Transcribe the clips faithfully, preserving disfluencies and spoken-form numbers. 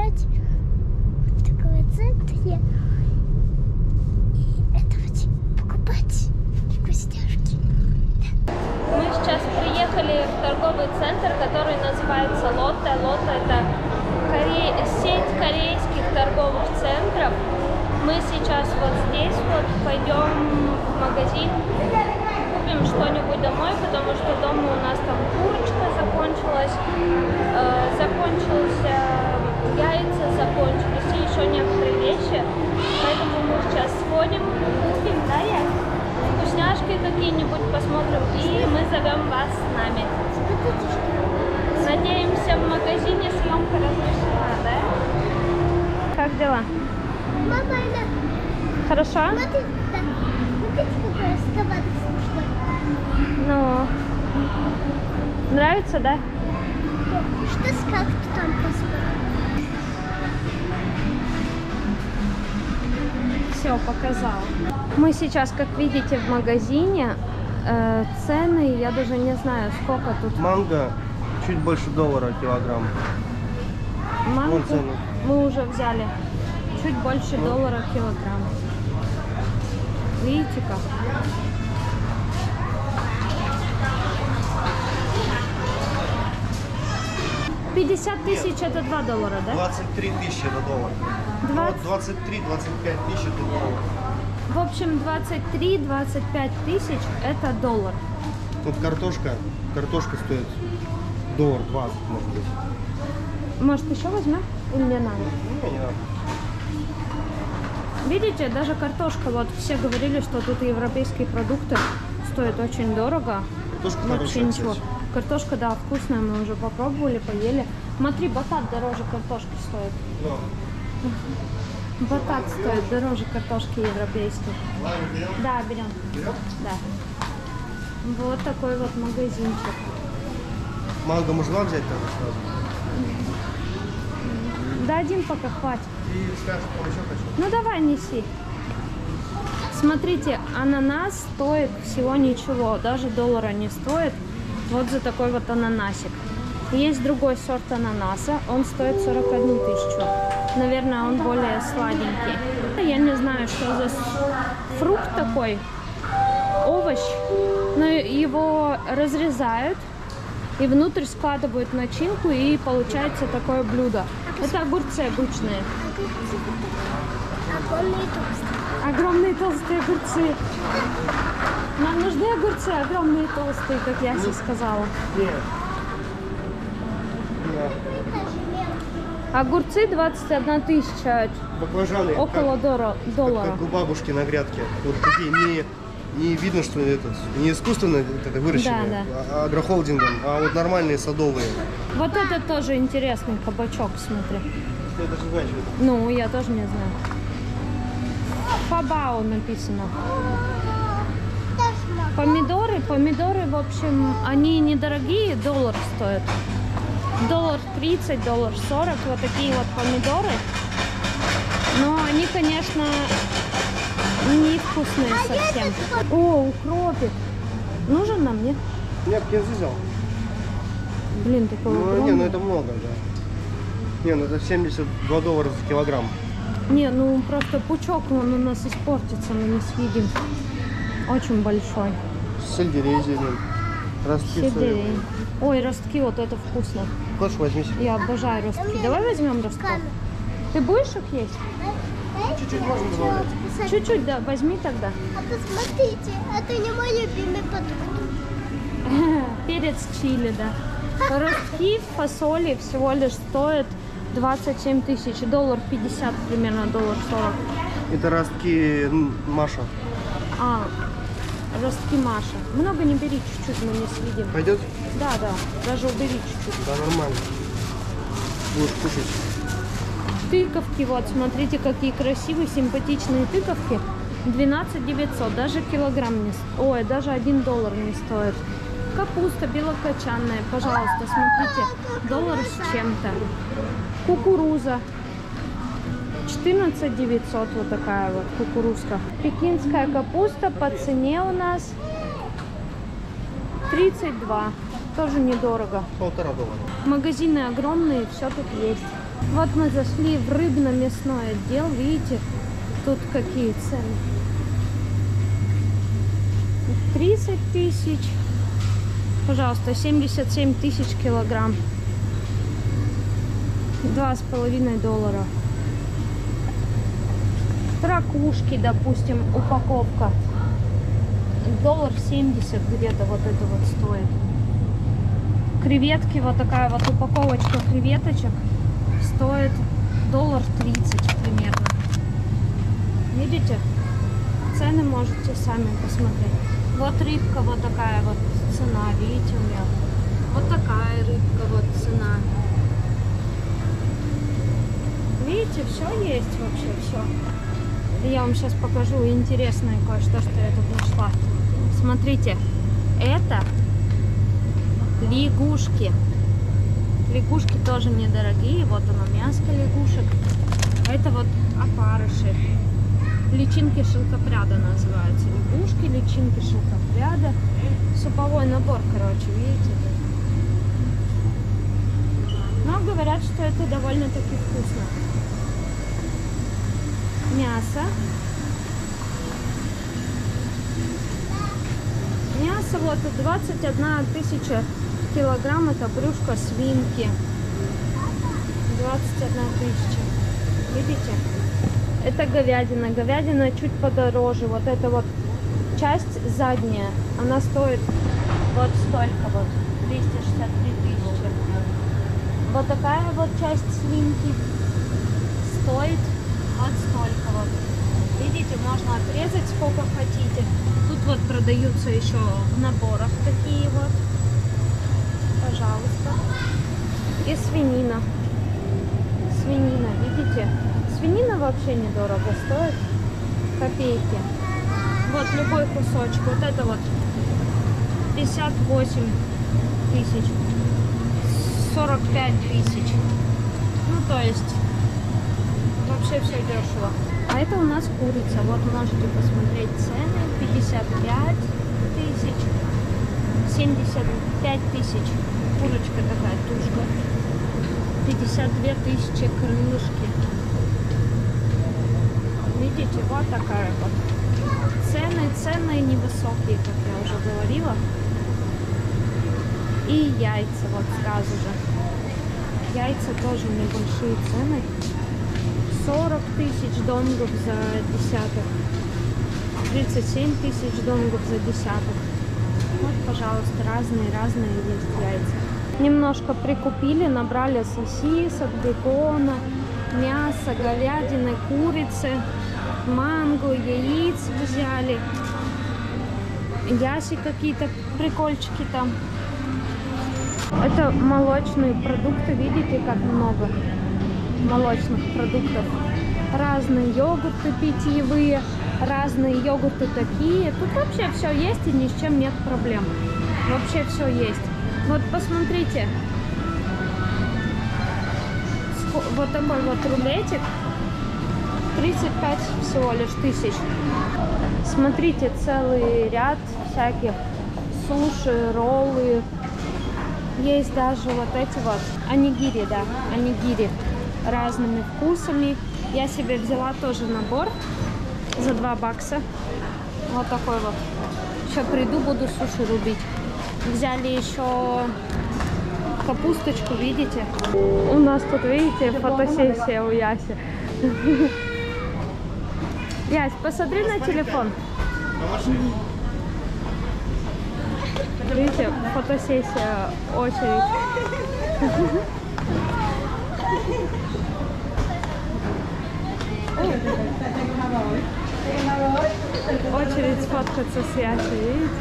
покупать в торговом центре. И это вот покупать вкусняшки. Мы сейчас приехали в торговый центр, который называется Лотте. Лотте – это коре... сеть корейских торговых центров. Мы сейчас вот здесь вот пойдем в магазин, купим что-нибудь домой, потому что дома у нас там курочка закончилась, э, закончился яйца, закончились и еще некоторые вещи. Поэтому мы сейчас сходим, купим, да, я? Вкусняшки какие-нибудь посмотрим, и мы зовем вас с нами. Надеемся, в магазине съемка разрешена, да? Как дела? Мама, она... Хорошо? Смотри, да. Смотрите, какой эскаватор смешной. Ну, нравится, да? Что с как ты там посмотришь? Все, показал. Мы сейчас, как видите, в магазине. Э, цены, я даже не знаю, сколько тут. Манго чуть больше доллара килограмм. Манго Вон цены. мы уже взяли. Чуть больше Ну. доллара килограмм. Видите как? пятьдесят тысяч это два доллара, да? двадцать три тысячи это доллар. двадцать. двадцать три — двадцать пять тысяч это доллар. В общем, двадцать три — двадцать пять тысяч это доллар. Тут картошка. Картошка стоит доллар двадцать, может быть. Может, еще возьмем? Или не надо? Не, не надо. Видите, даже картошка, вот все говорили, что тут европейские продукты стоят очень дорого. Картошка Вообще хорошая, ничего. кстати. Картошка, да, вкусная, мы уже попробовали, поели. Смотри, батат дороже картошки стоит. Да. Батат стоит дороже картошки европейской. Ладно, берем? Да, берем. Берем? Да. Вот такой вот магазинчик. Манго можно взять тогда сразу? Да, один пока хватит. И скажешь, что еще хочу. Ну давай, неси. Смотрите, ананас стоит всего ничего, даже доллара не стоит. Вот за такой вот ананасик. Есть другой сорт ананаса, он стоит сорок одну тысячу. Наверное, он более сладенький. Я не знаю, что за фрукт такой, овощ, но его разрезают и внутрь складывают начинку, и получается такое блюдо. Это огурцы обычные. Огромные толстые. Огромные толстые огурцы. Нам нужны огурцы огромные толстые, как я себе сказала. Нет. Нет. Огурцы двадцать одна тысяча, Баклажаны. около как, доллара. как, доллара. как у бабушки на грядке. Вот такие не, не видно, что это не искусственно это выращенные, Да, да. а агрохолдингом, а вот нормальные садовые. Вот это тоже интересный кабачок, смотри. Я даже не знаю, что это. Ну, я тоже не знаю. Фабао написано. Помидоры, помидоры, в общем, они недорогие, доллар стоят. Доллар тридцать, доллар сорок, вот такие вот помидоры. Но они, конечно, невкусные совсем. О, укропик. Нужен нам, нет? Нет, я взял. Блин, такой Ну, огромный. не, ну это много, да. Не, ну это семьдесят два доллара за килограмм. Не, ну просто пучок, он у нас испортится, мы не съедим. Очень большой. Сельдерей зелень. Ростки. Сельдерей. Ой, ростки, вот это вкусно. Хочешь, возьми себе. Я обожаю ростки. Давай возьмем ростков. Ты будешь их есть? Чуть-чуть можно добавлять. Чуть-чуть, да, возьми тогда. А посмотрите, это не мой любимый продукт. Перец чили, да. Ростки фасоли всего лишь стоят двадцать семь тысяч. Доллар пятьдесят примерно, доллар сорок. Это ростки м, Маша. А, ростки Маша. Много не бери, чуть-чуть мы не съедим. Пойдет? Да, да, даже убери чуть-чуть. Да, нормально. Будешь кушать. Тыковки, вот, смотрите, какие красивые, симпатичные тыковки. двенадцать девятьсот, даже килограмм не стоит. Ой, даже один доллар не стоит. Капуста белокочанная, пожалуйста, смотрите, доллар с чем-то. Кукуруза. четырнадцать девятьсот, вот такая вот кукурузка. Пекинская капуста по цене у нас тридцать два. Тоже недорого. Полтора доллара. Магазины огромные, все тут есть. Вот мы зашли в рыбно-мясной отдел. Видите, тут какие цены. тридцать тысяч. Пожалуйста, семьдесят семь тысяч килограмм. Два с половиной доллара. Ракушки, допустим, упаковка. Доллар семьдесят где-то вот это вот стоит. Креветки, вот такая вот упаковочка креветочек стоит доллар тридцать примерно. Видите? Цены можете сами посмотреть. Вот рыбка, вот такая вот цена, видите у меня. Вот такая рыбка, вот цена. Видите, все есть вообще, все. Я вам сейчас покажу интересное кое-что, что я тут нашла. Смотрите, это лягушки. Лягушки тоже недорогие. Вот оно, мяско лягушек. Это вот опарыши. Личинки шелкопряда называются. Лягушки, личинки шелкопряда. Суповой набор, короче, видите? Но говорят, что это довольно-таки вкусно. Мясо. Мясо вот двадцать одна тысяча килограмм. Это брюшко свинки. двадцать одна тысяча. Видите? Это говядина. Говядина чуть подороже. Вот эта вот часть задняя, она стоит вот столько вот. двести шестьдесят три тысячи. Вот такая вот часть свинки стоит вот столько вот. Видите, можно отрезать сколько хотите. Тут вот продаются еще в наборах такие вот. Пожалуйста. И свинина. Свинина, видите? Свинина вообще недорого стоит. Копейки. Вот любой кусочек. Вот это вот пятьдесят восемь тысяч. сорок пять тысяч. Ну, то есть вообще все дешево. А это у нас курица. Вот можете посмотреть цены. пятьдесят пять тысяч. семьдесят пять тысяч. Курочка такая, тушка. пятьдесят две тысячи крылышки. Видите, вот такая вот. Цены, цены невысокие, как я уже говорила. И яйца вот сразу же. Яйца тоже небольшие цены. сорок тысяч донгов за десяток. тридцать семь тысяч донгов за десяток. Вот, пожалуйста, разные-разные есть яйца. Немножко прикупили, набрали сосисок, бекона, мяса, говядины, курицы, манго, яиц взяли. Яси какие-то прикольчики там. Это молочные продукты, видите, как много молочных продуктов. Разные йогурты питьевые, разные йогурты такие. Тут вообще все есть и ни с чем нет проблем. Вообще все есть. Вот посмотрите. Вот такой вот рулетик. тридцать пять всего лишь тысяч. Смотрите, целый ряд всяких суши, роллы. Есть даже вот эти вот онигири, да, онигири разными вкусами. Я себе взяла тоже набор за два бакса. Вот такой вот. Еще приду, буду суши рубить. Взяли еще капусточку, видите? У нас тут, видите, фотосессия у Яси. Ясь, посмотри на телефон. Видите, фотосессия, очередь. Очередь сфоткаться с Ясей, видите?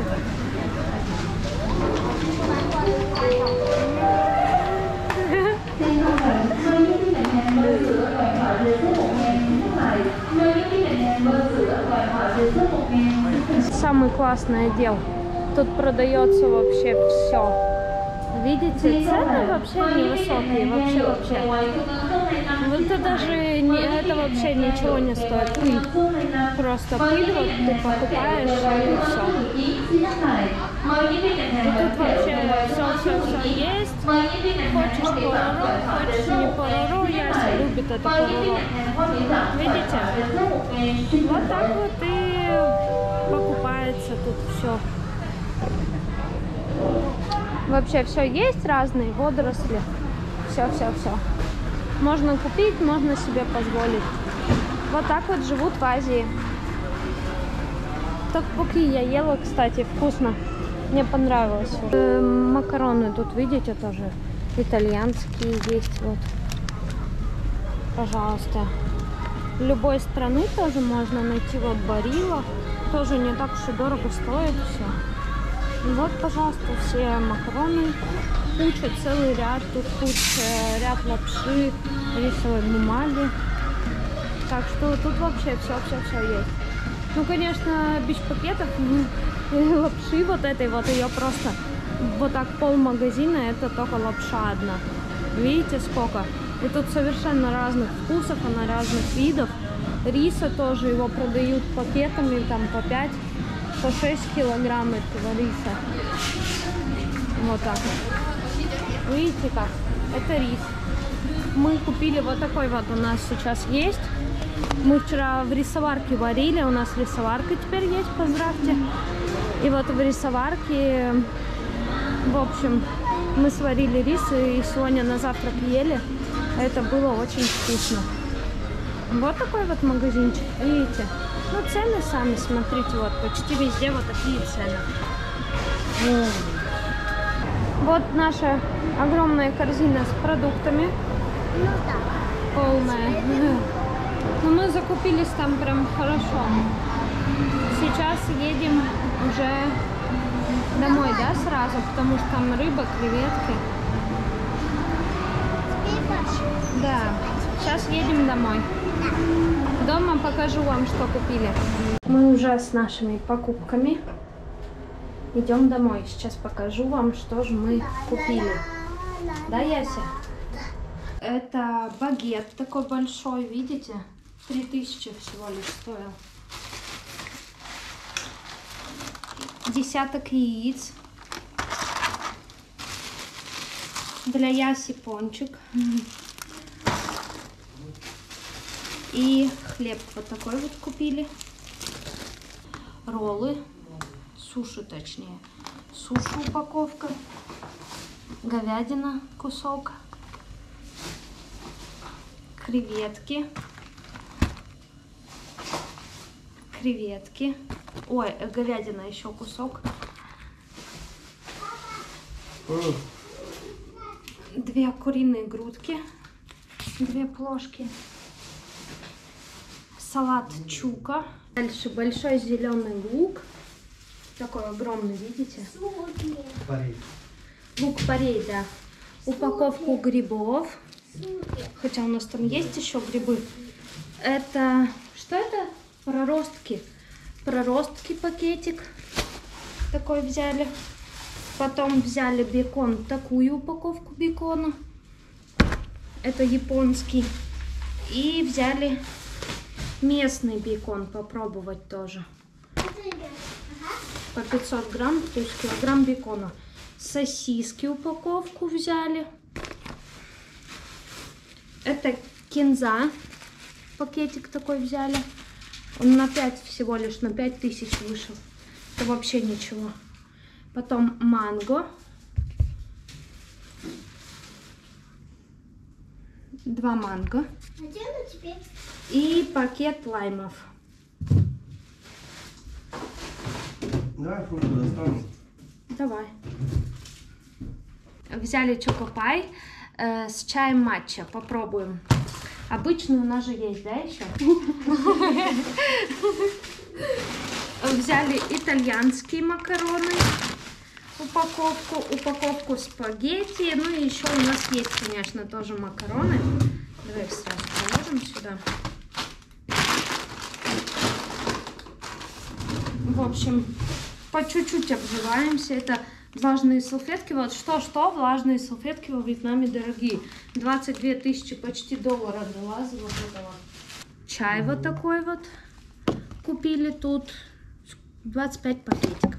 Самый классный отдел. Тут продается вообще все. Видите, цены вообще невысокие, вообще вообще. Вот это даже не, это вообще ничего не стоит. Пыль. Просто пыль вот ты покупаешь и все. И тут вообще все, все, все есть. Хочешь пороро, хочешь не пороро. Я любит это ПВО. Видите? Вот так вот и покупается тут все. Вообще все есть, разные водоросли. Все, все, все. Можно купить, можно себе позволить. Вот так вот живут в Азии. Токбоки я ела, кстати, вкусно. Мне понравилось. Э, макароны тут, видите, тоже итальянские есть. Вот. Пожалуйста. Любой страны тоже можно найти. Вот Барилла. Тоже не так уж и дорого стоит все. Вот, пожалуйста, все макароны. Куча, целый ряд. Тут куча, ряд лапши, рисовой бумаги. Так что тут вообще все-все-все есть. Ну, конечно, без пакетов, ну, лапши вот этой вот, ее просто вот так пол магазина, это только лапша одна. Видите, сколько? И тут совершенно разных вкусов, она разных видов. Риса тоже, его продают пакетами, там по пять, по шесть килограмм этого риса. Вот так вот. Видите как? Это рис. Мы купили вот такой вот, у нас сейчас есть. Мы вчера в рисоварке варили, у нас рисоварка теперь есть, поздравьте. И вот в рисоварке, в общем, мы сварили рис и сегодня на завтрак ели. Это было очень вкусно. Вот такой вот магазинчик, видите? Ну, цены сами смотрите, вот почти везде вот такие цены. Вот наша огромная корзина с продуктами. Ну так. Полная. Но мы закупились там прям хорошо. Сейчас едем уже домой, да, сразу, потому что там рыба, креветки. Теперь больше. Да, сейчас едем домой. Дома покажу вам, что купили. Мы уже с нашими покупками идем домой. Сейчас покажу вам, что же мы купили. Да, Яся? Это багет такой большой, видите? три тысячи всего лишь стоил. Десяток яиц. Для Яси пончик. И хлеб вот такой вот купили. Роллы. Суши точнее. Суши упаковка. Говядина кусок. Креветки. Креветки. Ой, говядина еще кусок. Две куриные грудки. Две плошки. Салат чука. Дальше большой зеленый лук. Такой огромный, видите? Парей. Лук-порей, да. Упаковку грибов. Хотя у нас там есть еще грибы. Это... Что это? Проростки. Проростки пакетик. Такой взяли. Потом взяли бекон. Такую упаковку бекона. Это японский. И взяли местный бекон. Попробовать тоже. По пятьсот грамм, то есть килограмм бекона. Сосиски упаковку взяли. Это кинза. Пакетик такой взяли. Он на пять всего лишь, на пять тысяч вышел. Это вообще ничего. Потом манго. Два манго. И пакет лаймов. Давай фрукты достанем. Давай. Взяли чокопай э, с чаем матча. Попробуем. Обычный у нас же есть, да, еще? Взяли итальянские макароны. Упаковку. Упаковку спагетти. Ну и еще у нас есть, конечно, тоже макароны. Давай их сразу положим сюда. В общем, по чуть-чуть обживаемся. Это влажные салфетки. Вот что-что, влажные салфетки во Вьетнаме дорогие. двадцать две тысячи, почти доллара дала за вот это вот. Чай вот такой вот купили тут. двадцать пять пакетиков.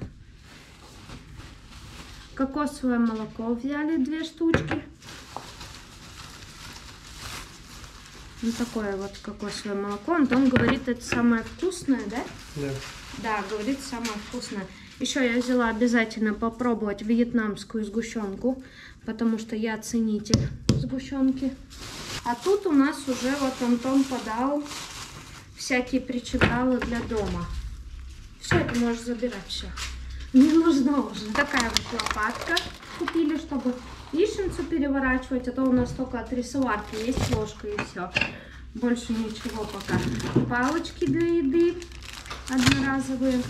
Кокосовое молоко взяли две штучки. Вот такое вот кокосовое молоко. Антон говорит, это самое вкусное, да? Да. Да, говорит, самое вкусное. Еще я взяла обязательно попробовать вьетнамскую сгущенку, потому что я ценитель сгущенки. А тут у нас уже вот Антон подал всякие причиндалы для дома. Все, это можешь забирать, все. Не нужно уже. Такая вот лопатка купили, чтобы яичницу переворачивать, а то у нас только от рисоварки есть ложка и все. Больше ничего пока. Палочки для еды одноразовые.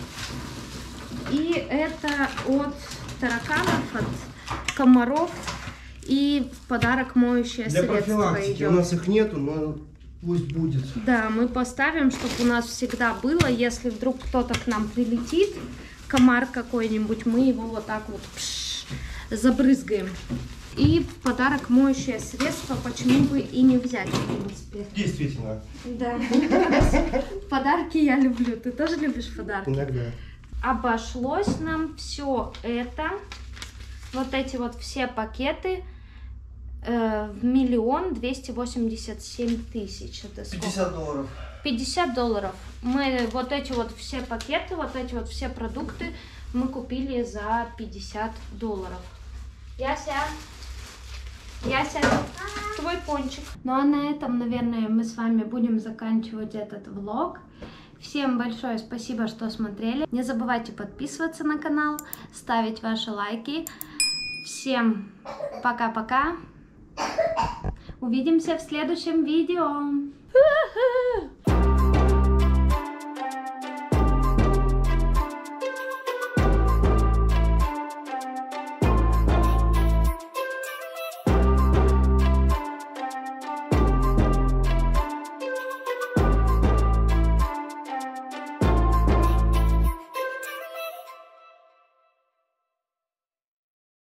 И это от тараканов, от комаров. И в подарок моющее Для средство профилактики. идет. У нас их нету, но пусть будет. Да, мы поставим, чтобы у нас всегда было, если вдруг кто-то к нам прилетит, комар какой-нибудь, мы его вот так вот пш, забрызгаем. И в подарок моющее средство, почему бы и не взять, в принципе. Действительно. Да. Подарки я люблю. Ты тоже любишь подарки? Иногда. Обошлось нам все это, вот эти вот все пакеты, э, в миллион двести восемьдесят семь тысяч. Это сколько? пятьдесят долларов. пятьдесят долларов. Мы вот эти вот все пакеты, вот эти вот все продукты мы купили за пятьдесят долларов. Яся, Яся, твой пончик. Ну а на этом, наверное, мы с вами будем заканчивать этот влог. Всем большое спасибо, что смотрели. Не забывайте подписываться на канал, ставить ваши лайки. Всем пока-пока. Увидимся в следующем видео.